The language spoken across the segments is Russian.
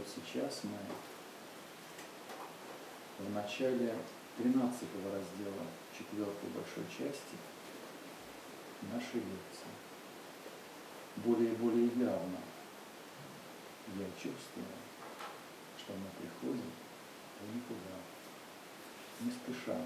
вот сейчас мы в начале 13-го раздела 4-й большой части нашей лекции. Более и более явно я чувствую, что мы приходим в никуда, не спеша,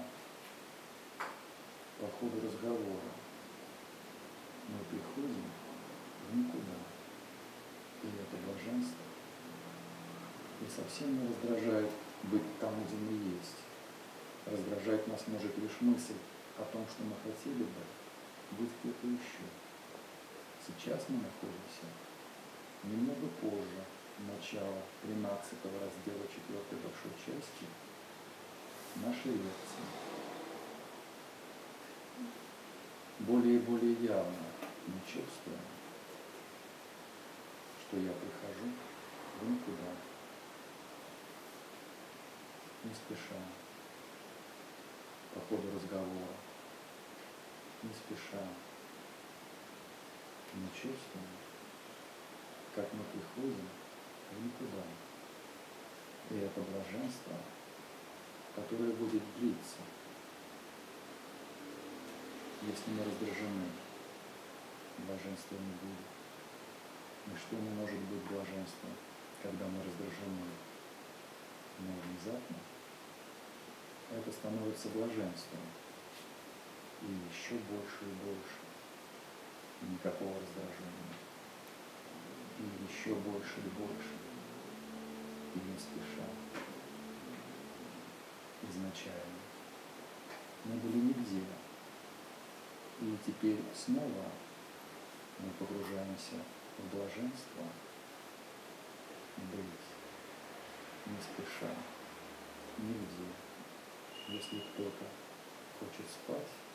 по ходу разговора. Мы приходим в никуда, и это блаженство. И совсем не раздражает быть там, где мы есть. Раздражать нас может лишь мысль о том, что мы хотели бы быть где-то еще. Сейчас мы находимся немного позже начала 13-го раздела 4-й большой части нашей лекции. Более и более явно мы чувствуем, что я прихожу в никуда, не спеша, по ходу разговора, не спеша. Мы чувствуем, как мы приходим в никуда. И это блаженство, которое будет длиться. Если мы раздражены, блаженства не будет. Ничто не может быть блаженством, когда мы раздражены. Но внезапно это становится блаженством. И еще больше и больше. Никакого раздражения. И еще больше и больше. И не спеша. Изначально. Мы были нигде. И теперь снова мы погружаемся в блаженство, быть не спеша, нигде. Если кто-то хочет спать,